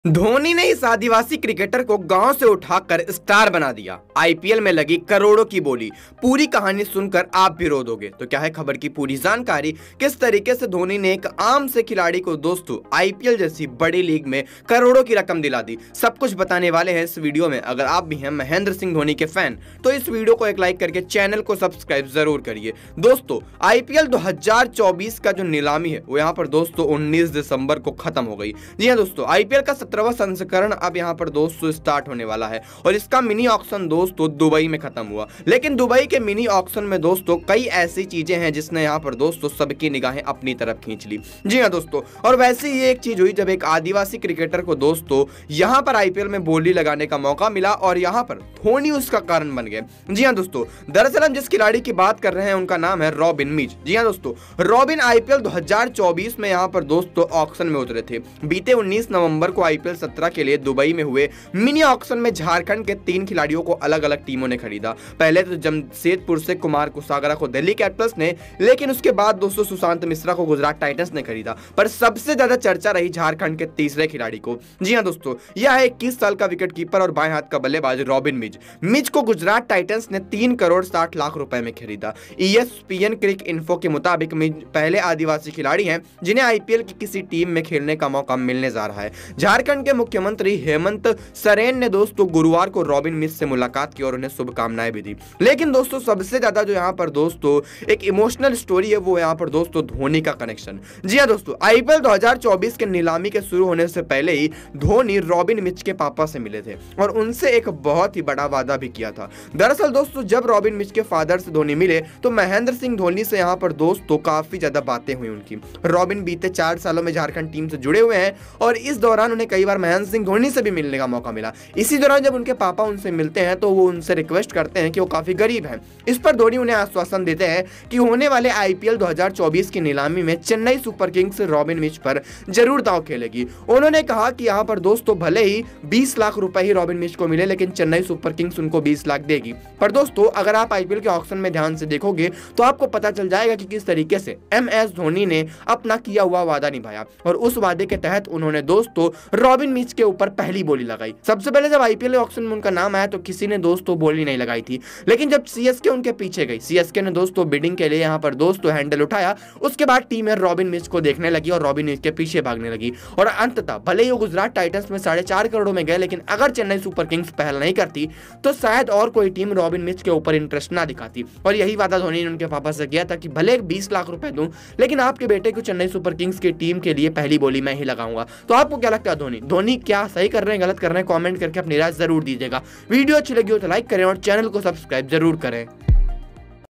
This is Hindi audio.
धोनी ने इस आदिवासी क्रिकेटर को गांव से उठाकर स्टार बना दिया। आईपीएल में लगी करोड़ों की बोली। पूरी कहानी सुनकर आप भी रो दोगे। तो क्या है खबर की पूरी जानकारी, किस तरीके से धोनी ने एक आम से खिलाड़ी को दोस्तों आईपीएल जैसी बड़ी लीग में करोड़ों की रकम दिला दी, सब कुछ बताने वाले हैं इस वीडियो में। अगर आप भी हैं महेंद्र सिंह धोनी के फैन तो इस वीडियो को एक लाइक करके चैनल को सब्सक्राइब जरूर करिए। दोस्तों आईपीएल 2024 का जो नीलामी है वो यहाँ पर दोस्तों 19 दिसंबर को खत्म हो गई। जी हाँ दोस्तों, आईपीएल का 17वां संस्करण अब यहाँ पर दोस्तों स्टार्ट होने वाला है और इसका मिनी ऑक्शन दोस्तों दुबई में खत्म हुआ। लेकिन दुबई के मिनी ऑक्शन में दोस्तों कई ऐसी चीजें हैं जिसने यहाँ पर दोस्तों सबकी निगाहें अपनी तरफ खींच ली। जी हाँ दोस्तों, और वैसे ही एक चीज हुई जब एक आदिवासी क्रिकेटर को दोस्तों यहाँ पर आईपीएल में बोली लगाने का मौका मिला और यहाँ पर धोनी उसका कारण बन गए। जी हाँ दोस्तों, दरअसल हम जिस खिलाड़ी की बात कर रहे हैं उनका नाम है रॉबिन मिज। जी हाँ दोस्तों, रॉबिन आईपीएल 2024 में यहाँ पर दोस्तों ऑक्शन में उतरे थे। बीते 19 नवंबर को आईपीएल 17 के लिए दुबई में हुए मिनी ऑक्शन में झारखंड के 3 खिलाड़ियों को अलग अलग टीमों ने खरीदा। पहले तो जमशेदपुर से कुमार कुसागरा को दिल्ली कैपिटल्स ने, लेकिन उसके बाद दोस्तों सुशांत मिश्रा को गुजरात टाइटंस ने खरीदा। पर सबसे ज्यादा चर्चा रही झारखंड के तीसरे खिलाड़ी को। जी हाँ दोस्तों, यह है 21 साल का विकेटकीपर और बाएं हाथ का बल्लेबाज रॉबिन मिज को गुजरात टाइटंस ने 3 करोड़ 60 लाख रुपए में खरीदा। ESPN क्रिक इन्फो के मुताबिक मिज पहले आदिवासी खिलाड़ी हैं जिन्हें आईपीएल की किसी टीम में खेलने का मौका मिलने जा रहा है। झारखंड के मुख्यमंत्री हेमंत सोरेन ने दोस्तों गुरुवार को रॉबिन मिज से मुलाकात की और उन्हें शुभकामनाएं भी दी। लेकिन दोस्तों सबसे ज्यादा जो यहाँ पर दोस्तों एक इमोशनल स्टोरी है वो यहाँ पर दोस्तों धोनी का कनेक्शन। जी हाँ दोस्तों, आईपीएल 2024 के नीलामी के शुरू होने से पहले ही धोनी रॉबिन मिज के पापा से मिले थे और उनसे एक बहुत ही बड़ा वादा भी किया था। दरअसल दोस्तों जब रॉबिन मिज के फादर से धोनी मिले तो महेंद्र सिंह धोनी से यहाँ पर दोस्तों काफी ज्यादा बातें हुई उनकी। रॉबिन बीते 4 सालों में झारखंड टीम से जुड़े हुए हैं और इस दौरान उन्हें कई बार महेंद्र सिंह धोनी से भी मिलने का मौका मिला। इसी दौरान जब उनके पापा उनसे मिलते हैं तो वो उनसे रिक्वेस्ट करते हैं कि वो काफी गरीब हैं। इस पर धोनी उन्हें आश्वासन देते हैं कि होने वाले आईपीएल 2024 की नीलामी में चेन्नई सुपर किंग्स रॉबिन मिज पर जरूर दांव खेलेगी। उन्होंने कहा कि यहाँ पर दोस्तों भले ही 20 लाख रुपए ही रॉबिन मिज को मिले लेकिन चेन्नई सुपर किंग्स उनको 20 लाख देगी। पर दोस्तों अगर आप आईपीएल के ऑक्शन में ध्यान से देखोगे तो आपको पता चल जाएगा कि किस तरीके से MS धोनी ने अपना किया हुआ वादा निभाया और उस वादे के तहत उन्होंने दोस्तों रॉबिन मिज के ऊपर पहली बोली लगाई। सबसे पहले जब आईपीएल ऑक्शन में उनका नाम आया तो किसी ने दोस्तों बोली नहीं लगाई थी, लेकिन जब सीएसके उनके पीछे गई, सीएसके ने दोस्तों बिडिंग के लिए यहाँ पर दोस्तों हैंडल उठाया, उसके बाद टीम रॉबिन मिज को देखने लगी और रॉबिन मिज के पीछे भागने लगी और अंततः भले ही वो गुजरात टाइटंस में 4.5 करोड़ में गए, लेकिन अगर चेन्नई सुपर किंग्स पहल नहीं करती तो शायद और कोई टीम रॉबिन मिज के ऊपर इंटरेस्ट ना दिखाती। और यही वादा धोनी ने उनके पापा से किया था कि भले 20 लाख रुपए दूं लेकिन आपके बेटे को चेन्नई सुपर किंग्स की टीम के लिए पहली बोली मैं ही लगाऊंगा। तो आपको क्या लगता है धोनी क्या सही कर रहे हैं गलत कर रहे हैं? कमेंट करके अपनी राय जरूर दीजिएगा। वीडियो अच्छी लगी हो तो लाइक करें और चैनल को सब्सक्राइब जरूर करें।